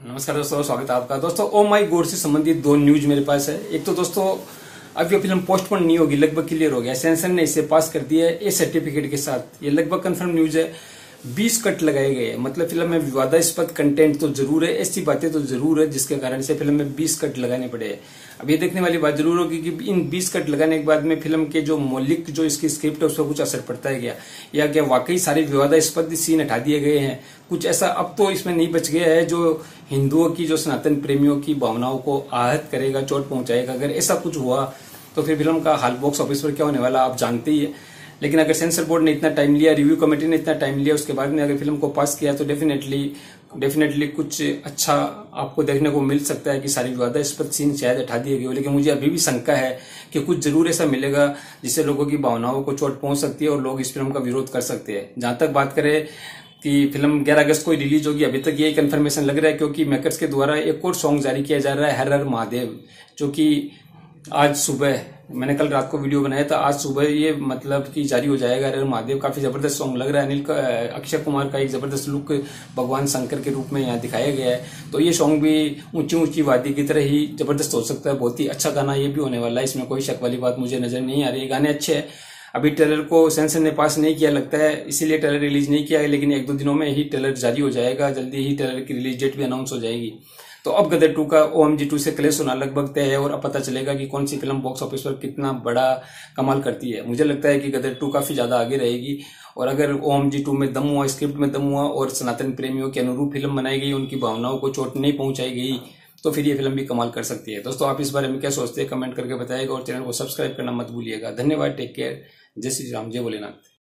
नमस्कार दोस्तों, स्वागत है आपका। दोस्तों, ओ माई गॉड से संबंधित दो न्यूज मेरे पास है। एक तो दोस्तों, अब ये फिल्म पोस्टपोन नहीं होगी, लगभग क्लियर हो गया। सेंसर ने इसे पास कर दिया है ए सर्टिफिकेट के साथ। ये लगभग कंफर्म न्यूज है। 20 कट लगाए गए हैं, मतलब फिल्म में विवादास्पद कंटेंट तो जरूर है, ऐसी बातें तो जरूर है जिसके कारण से फिल्म में 20 कट लगाने पड़े। अब ये देखने वाली बात जरूर होगी कि इन 20 कट लगाने के बाद में फिल्म के जो मौलिक जो इसकी स्क्रिप्ट है उस पर कुछ असर पड़ता है क्या, या क्या वाकई सारे विवादास्पद सीन हटा दिए गए हैं। कुछ ऐसा अब तो इसमें नहीं बच गया है जो हिंदुओं की, जो सनातन प्रेमियों की भावनाओं को आहत करेगा, चोट पहुंचाएगा। अगर ऐसा कुछ हुआ तो फिर फिल्म का हाल बॉक्स ऑफिस पर क्या होने वाला आप जानते ही है। लेकिन अगर सेंसर बोर्ड ने इतना टाइम लिया, रिव्यू कमेटी ने इतना टाइम लिया, उसके बाद में अगर फिल्म को पास किया तो डेफिनेटली कुछ अच्छा आपको देखने को मिल सकता है कि सारी विवादास्पद सीन शायद हटा दिए गए। लेकिन मुझे अभी भी शंका है कि कुछ जरूर ऐसा मिलेगा जिससे लोगों की भावनाओं को चोट पहुंच सकती है और लोग इस फिल्म का विरोध कर सकते हैं। जहां तक बात करें कि फिल्म 11 अगस्त को रिलीज होगी, अभी तक यही कंफर्मेशन लग रहा है, क्योंकि मेकर्स के द्वारा एक और सॉन्ग जारी किया जा रहा है, हर हर महादेव, जो कि आज सुबह, मैंने कल रात को वीडियो बनाया था, आज सुबह ये मतलब कि जारी हो जाएगा। हर हर महादेव काफी जबरदस्त सॉन्ग लग रहा है। अक्षय कुमार का एक जबरदस्त लुक भगवान शंकर के रूप में यहाँ दिखाया गया है। तो ये सॉन्ग भी ऊंची ऊंची वादी की तरह ही जबरदस्त हो सकता है। बहुत ही अच्छा गाना ये भी होने वाला है, इसमें कोई शक वाली बात मुझे नजर नहीं आ रही है। गाने अच्छे हैं। अभी ट्रेलर को सेंसर ने पास नहीं किया लगता है, इसीलिए ट्रेलर रिलीज नहीं किया है। लेकिन 1-2 दिनों में ही ट्रेलर जारी हो जाएगा, जल्दी ही ट्रेलर की रिलीज डेट भी अनाउंस हो जाएगी। तो अब गदर 2 का OMG 2 से क्लैश होना लगभग तय है और अब पता चलेगा कि कौन सी फिल्म बॉक्स ऑफिस पर कितना बड़ा कमाल करती है। मुझे लगता है कि गदर 2 काफी ज्यादा आगे रहेगी, और अगर OMG 2 में दम हुआ, स्क्रिप्ट में दम हुआ और सनातन प्रेमियों के अनुरूप फिल्म बनाई गई, उनकी भावनाओं को चोट नहीं पहुंचाई गई, तो फिर ये फिल्म भी कमाल कर सकती है। दोस्तों, आप इस बारे में क्या सोचते हैं कमेंट करके बताइएगा और चैनल को सब्सक्राइब करना मत भूलिएगा। धन्यवाद, टेक केयर, जय श्री राम, जय भोलेनाथ।